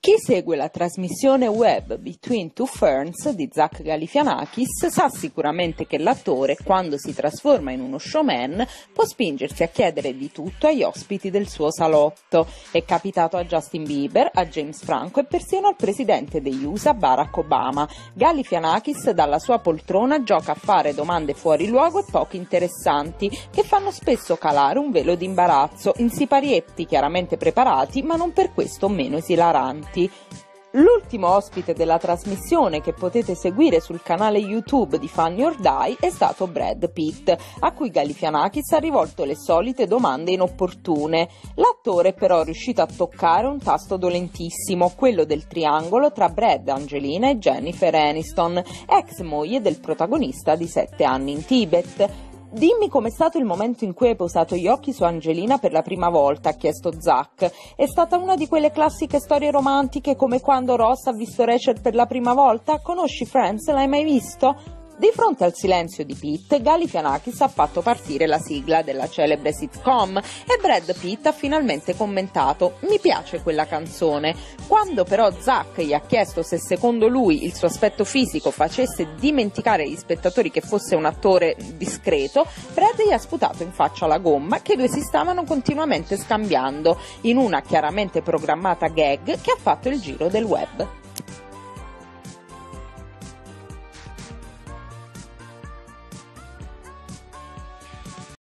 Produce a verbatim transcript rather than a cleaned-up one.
Chi segue la trasmissione web Between Two Ferns di Zach Galifianakis sa sicuramente che l'attore, quando si trasforma in uno showman, può spingersi a chiedere di tutto agli ospiti del suo salotto. È capitato a Justin Bieber, a James Franco e persino al presidente degli U S A Barack Obama. Galifianakis dalla sua poltrona gioca a fare domande fuori luogo e poco interessanti, che fanno spesso calare un velo di imbarazzo in siparietti chiaramente preparati, ma non per questo meno esilaranti. L'ultimo ospite della trasmissione, che potete seguire sul canale YouTube di Funny or Die, è stato Brad Pitt, a cui Galifianakis ha rivolto le solite domande inopportune. L'attore però è riuscito a toccare un tasto dolentissimo, quello del triangolo tra Brad, Angelina e Jennifer Aniston, ex moglie del protagonista di Sette anni in Tibet. «Dimmi com'è stato il momento in cui hai posato gli occhi su Angelina per la prima volta», ha chiesto Zach. «È stata una di quelle classiche storie romantiche come quando Ross ha visto Rachel per la prima volta? Conosci Friends? L'hai mai visto?» Di fronte al silenzio di Pitt, Galifianakis ha fatto partire la sigla della celebre sitcom e Brad Pitt ha finalmente commentato: «Mi piace quella canzone». Quando però Zach gli ha chiesto se secondo lui il suo aspetto fisico facesse dimenticare agli spettatori che fosse un attore discreto, Brad gli ha sputato in faccia la gomma che i due si stavano continuamente scambiando, in una chiaramente programmata gag che ha fatto il giro del web.